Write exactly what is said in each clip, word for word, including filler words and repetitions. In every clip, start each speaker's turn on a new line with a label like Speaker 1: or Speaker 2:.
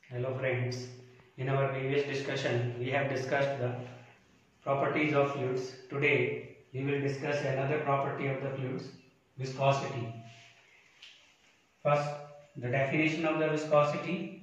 Speaker 1: Hello friends, in our previous discussion we have discussed the properties of fluids. Today we will discuss another property of the fluids, viscosity. First, the definition of the viscosity.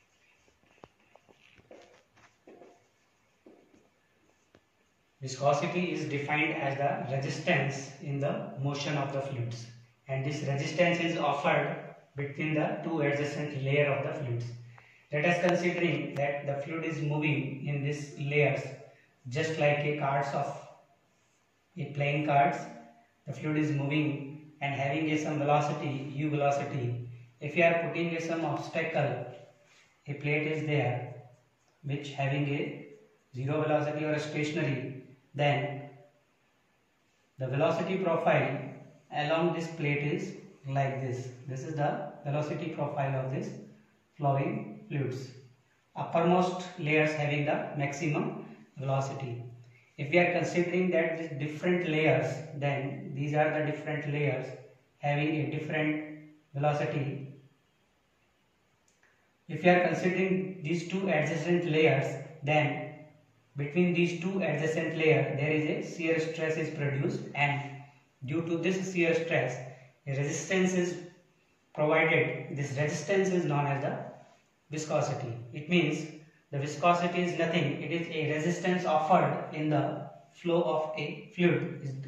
Speaker 1: Viscosity is defined as the resistance in the motion of the fluids, and this resistance is offered between the two adjacent layers of the fluids. Let us considering that the fluid is moving in these layers just like a cards of a playing cards. The fluid is moving and having a some velocity, u velocity. If you are putting a some obstacle, a plate is there which having a zero velocity or a stationary, then the velocity profile along this plate is like this. This is the velocity profile of this flowing fluids. Uppermost layers having the maximum velocity. If we are considering that these different layers, then these are the different layers having a different velocity. If we are considering these two adjacent layers, then between these two adjacent layers there is a shear stress is produced, and due to this shear stress a resistance is provided. This resistance is known as the viscosity. It means the viscosity is nothing, it is a resistance offered in the flow of a fluid.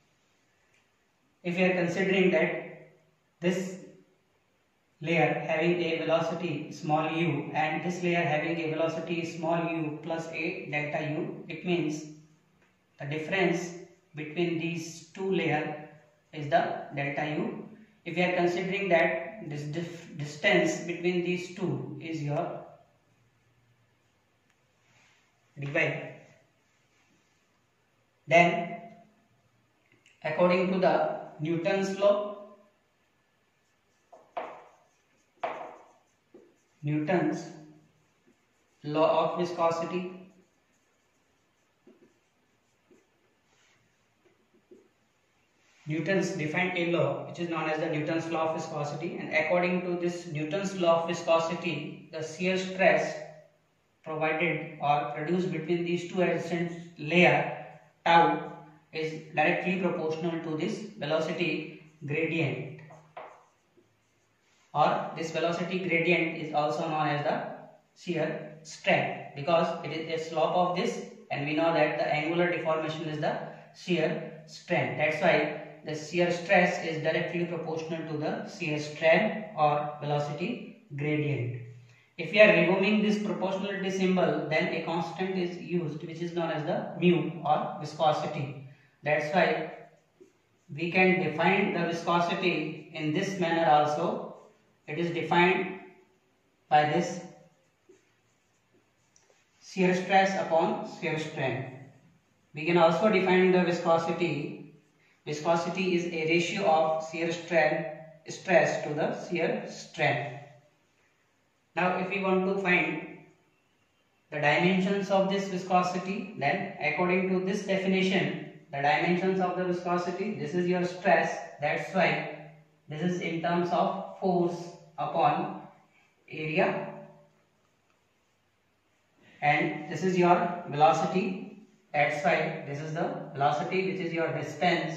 Speaker 1: If we are considering that this layer having a velocity small u and this layer having a velocity small u plus a delta u, it means the difference between these two layers is the delta u. If we are considering that this dif distance between these two is your dy, then according to the Newton's law, Newton's law of viscosity, Newton's defined a law which is known as the Newton's law of viscosity, and according to this Newton's law of viscosity, the shear stress provided or produced between these two adjacent layers tau is directly proportional to this velocity gradient, or this velocity gradient is also known as the shear strength, because it is a slope of this and we know that the angular deformation is the shear strength. That's why the shear stress is directly proportional to the shear strength or velocity gradient. If we are removing this proportionality symbol, then a constant is used which is known as the mu or viscosity. That's why we can define the viscosity in this manner also. It is defined by this shear stress upon shear strength. We can also define the viscosity. Viscosity is a ratio of shear strength stress to the shear strength. Now if we want to find the dimensions of this viscosity, then according to this definition, the dimensions of the viscosity, this is your stress, that's why this is in terms of force upon area, and this is your velocity, that's why this is the velocity which is your distance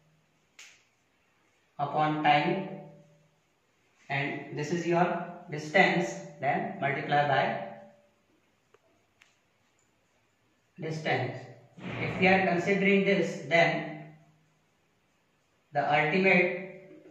Speaker 1: upon time, and this is your distance, then multiply by distance. If we are considering this, then the ultimate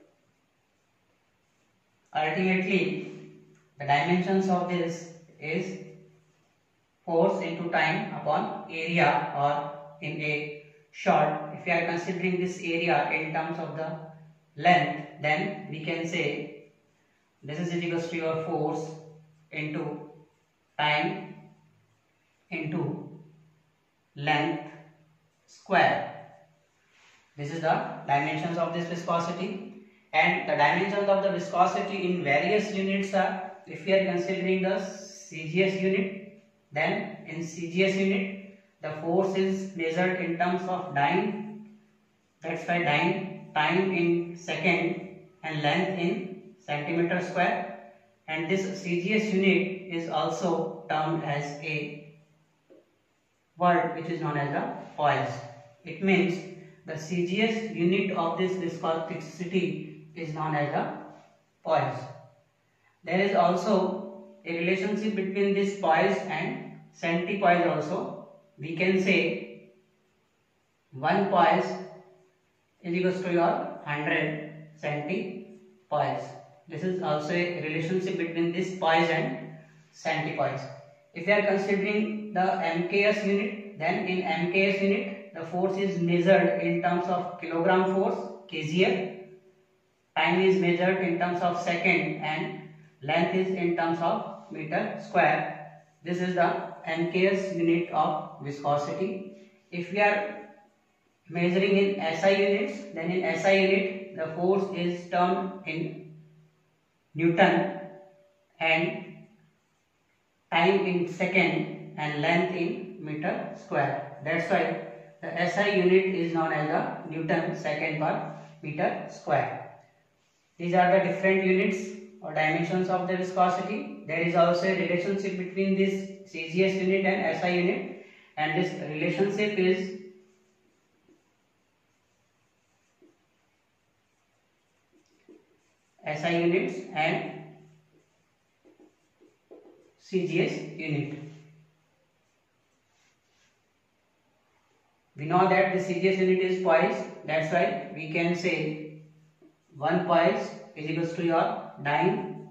Speaker 1: ultimately the dimensions of this is force into time upon area, or in a short, if we are considering this area in terms of the length, then we can say this is equal to your force into time into length square. This is the dimensions of this viscosity, and the dimensions of the viscosity in various units are, if we are considering the C G S unit, then in C G S unit the force is measured in terms of dyne, that's why dyne, time in second and length in centimeter square, and this C G S unit is also termed as a word which is known as the poise. It means the C G S unit of this viscosity is known as the poise. There is also a relationship between this poise and centipoise also. We can say one poise is equals to your one hundred centipoise. This is also a relationship between this poise and centipoise. If we are considering the M K S unit, then in M K S unit the force is measured in terms of kilogram force, K G F. Time is measured in terms of second and length is in terms of meter square. This is the M K S unit of viscosity. If we are measuring in S I units, then in S I unit the force is termed in Newton and time in second and length in meter square. That's why the S I unit is known as the Newton second per meter square. These are the different units or dimensions of the viscosity. There is also a relationship between this C G S unit and S I unit, and this relationship is S I units and C G S unit. We know that the C G S unit is poise. That's why we can say one poise is equals to your dyne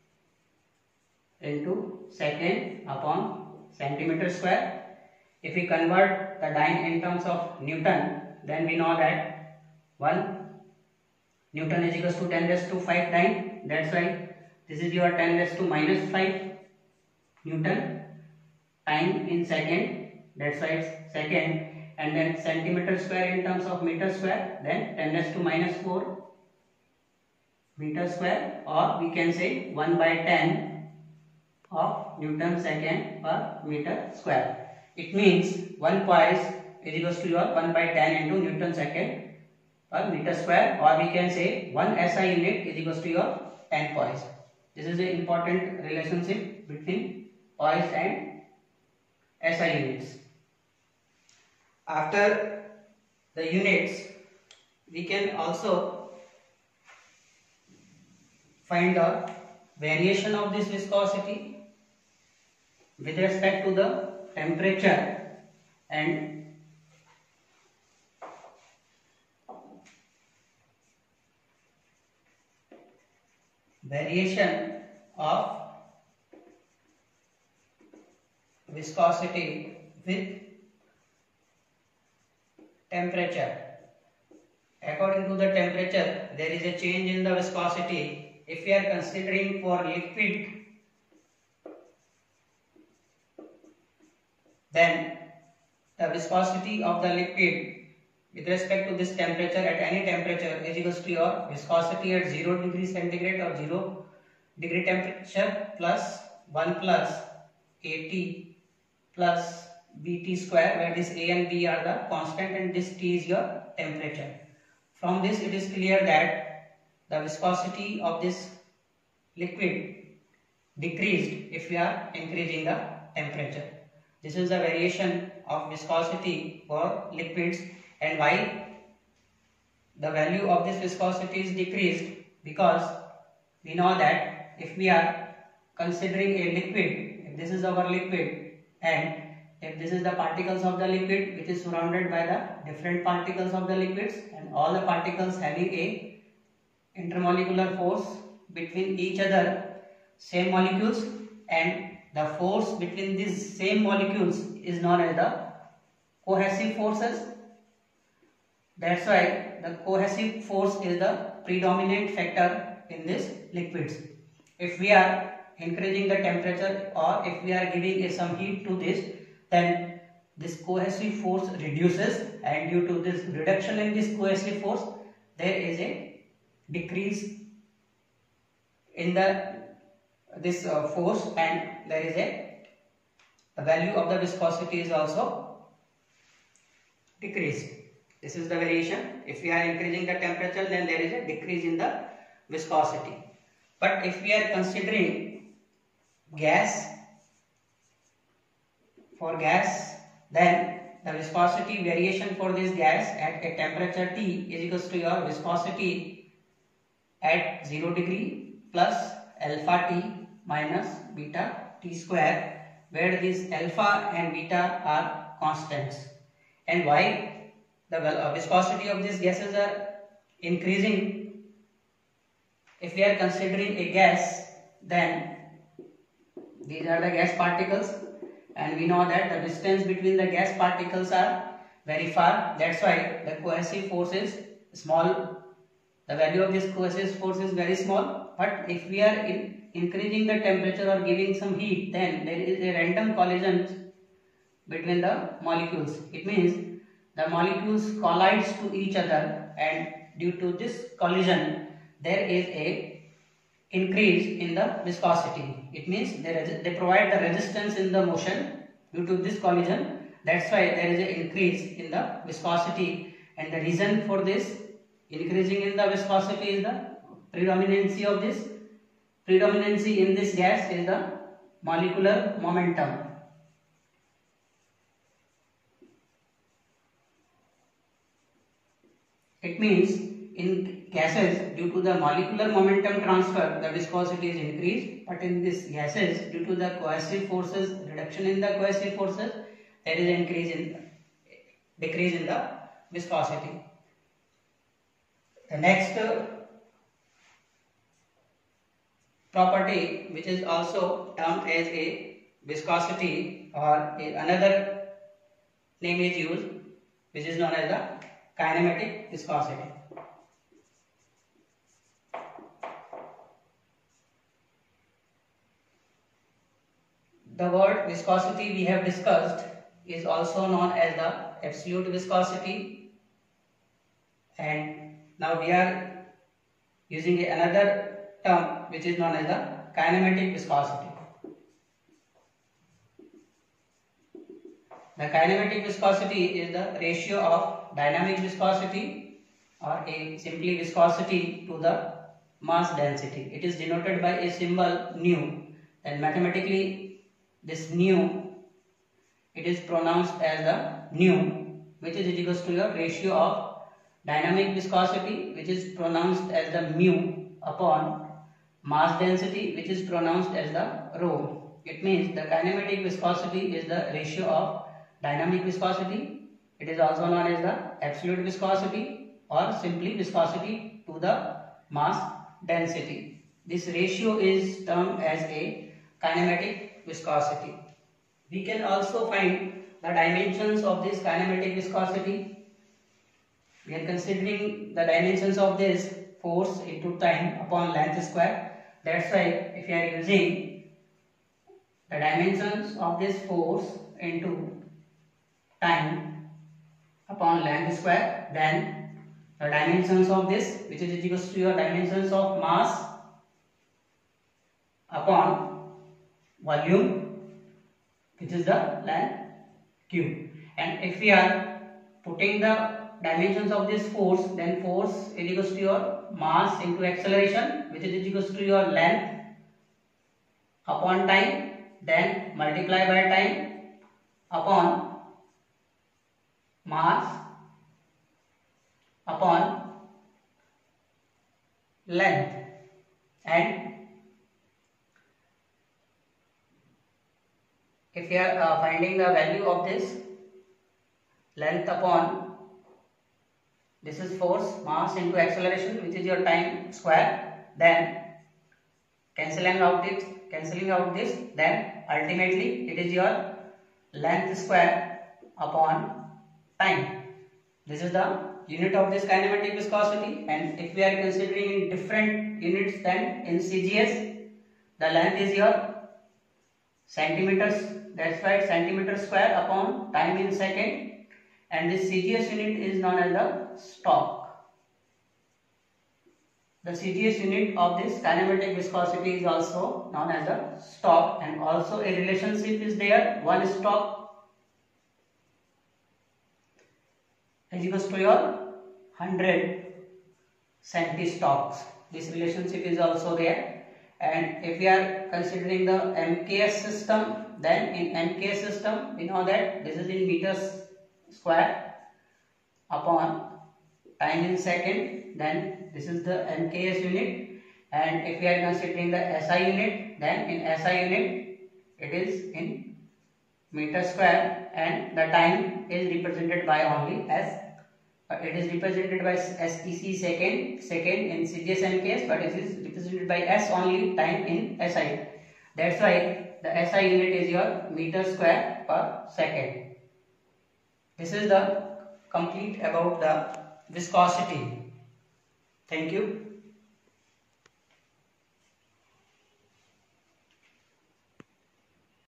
Speaker 1: into second upon centimeter square. If we convert the dyne in terms of Newton, then we know that one Newton is equals to ten raised to five dyne. That's why this is your ten raised to minus five Newton. Time in second, that's why it's second, and then centimeter square in terms of meter square, then ten raised to minus four meter square, or we can say one by ten of Newton second per meter square. It means one poise is equals to your one by ten into Newton second per meter square, or we can say one S I unit is equals to your ten poise. This is an important relationship between poise and S I units. After the units, we can also find the variation of this viscosity with respect to the temperature and variation of viscosity with temperature. According to the temperature, there is a change in the viscosity. If we are considering for liquid, then the viscosity of the liquid with respect to this temperature at any temperature is equals to your viscosity at zero degree centigrade or zero degree temperature plus one plus A T plus B T square, where this A and B are the constant and this T is your temperature. From this it is clear that the viscosity of this liquid decreased if we are increasing the temperature. This is the variation of viscosity for liquids, and why the value of this viscosity is decreased, because we know that if we are considering a liquid, if this is our liquid and if this is the particles of the liquid which is surrounded by the different particles of the liquids, and all the particles having a intermolecular force between each other, same molecules, and the force between these same molecules is known as the cohesive forces. That's why the cohesive force is the predominant factor in these liquids. If we are increasing the temperature or if we are giving a some heat to this, then this cohesive force reduces, and due to this reduction in this cohesive force, there is a decrease in the this uh, force, and there is a the value of the viscosity is also decreased. This is the variation. If we are increasing the temperature, then there is a decrease in the viscosity. But if we are considering gas, for gas, then the viscosity variation for this gas at a temperature T is equals to your viscosity at zero degree plus alpha T minus beta T square, where these alpha and beta are constants. And why the viscosity of these gases are increasing? If we are considering a gas, then these are the gas particles, and we know that the distance between the gas particles are very far. That's why the cohesive force is small. The value of this cohesive force is very small. But if we are in increasing the temperature or giving some heat, then there is a random collision between the molecules. It means the molecules collides to each other, and due to this collision there is a increase in the viscosity. It means they, they provide the resistance in the motion due to this collision. That's why there is an increase in the viscosity, and the reason for this increasing in the viscosity is the predominancy of this predominancy in this gas is the molecular momentum. It means in gases, due to the molecular momentum transfer, the viscosity is increased, but in these gases, due to the cohesive forces, reduction in the cohesive forces, there is an increase in decrease in the viscosity. The next uh, property, which is also termed as a viscosity, or a, another name is used, which is known as the kinematic viscosity. The word viscosity we have discussed is also known as the absolute viscosity, and now we are using another term which is known as the kinematic viscosity. The kinematic viscosity is the ratio of dynamic viscosity, or a simply viscosity, to the mass density. It is denoted by a symbol nu, and mathematically this nu, it is pronounced as the nu, which is equals to your ratio of dynamic viscosity, which is pronounced as the mu, upon mass density, which is pronounced as the rho. It means the kinematic viscosity is the ratio of dynamic viscosity. It is also known as the absolute viscosity, or simply viscosity to the mass density. This ratio is termed as a kinematic viscosity. We can also find the dimensions of this kinematic viscosity. We are considering the dimensions of this force into time upon length square. That's why if you are using the dimensions of this force into time upon length square, then the dimensions of this, which is equal to your dimensions of mass upon volume, which is the length q. And if we are putting the dimensions of this force, then force is equal to your mass into acceleration, which is equal to your length upon time, then multiply by time upon mass upon length. And if you are uh, finding the value of this length upon, this is force, mass into acceleration, which is your time square, then cancelling out this, cancelling out this, then ultimately it is your length square upon time. This is the unit of this kinematic viscosity, and if we are considering in different units, then in C G S the length is your centimeters. That's right, centimeter square upon time in second, and this C G S unit is known as the stock. The C G S unit of this kinematic viscosity is also known as the stock, and also a relationship is there. One stock is equals to your one hundred centistocks. This relationship is also there,
Speaker 2: And if we are considering the M K S system, then in M K S system we know that this is in meters square upon time in second, then this is the M K S unit. And if we are considering the S I unit, then in S I unit it is in meter square, and the time is represented by only as uh, it is represented by S E C second second in C G S M K S, but it is represented by S only time in S I. That's why the S I unit is your meter square per second. This is the complete about the viscosity. Thank you.